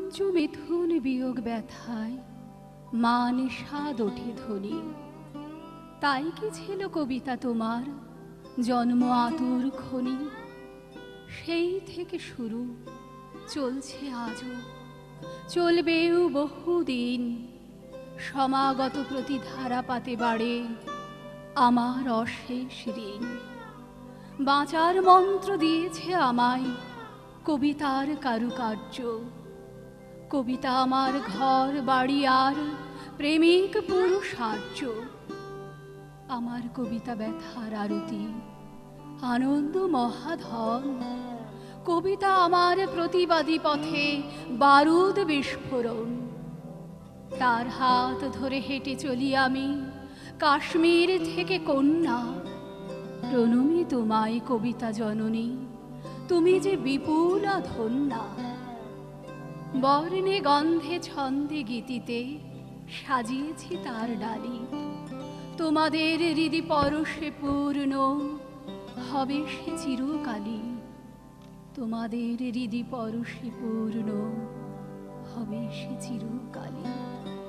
পঞ্চমিথুন বিয়োগ ব্যথায় মান স্বাদ ওঠে ধ্বনি। তাই কি ছিল কবিতা তোমার জন্ম আতুর খনি? সেই থেকে শুরু, চলছে আজও, চলবেও বহুদিন। সমাগত প্রতিধারা পাতে বাড়ে আমার অশেষ ঋণ। বাঁচার মন্ত্র দিয়েছে আমায় কবিতার কারুকার্য। কবিতা আমার ঘর বাড়ি আর প্রেমিক পুরুষার্য। আমার কবিতা ব্যথার আরতি, আনন্দ মহাধন। কবিতা আমার প্রতিবাদী পথে বারুদ বিস্ফোরণ। তার হাত ধরে হেঁটে চলি আমি কাশ্মীর থেকে কন্যা। প্রণমী তোমায় কবিতা জননী, তুমি যে বিপুলা ধন্যা। বর্ণে গন্ধে ছন্দে গীতিতে সাজিয়েছি তার ডালি। তোমাদের হৃদি পরশে পূর্ণ হবে সে চিরকালই। তোমাদের হৃদি পরশে পূর্ণ হবে সে চিরকালই।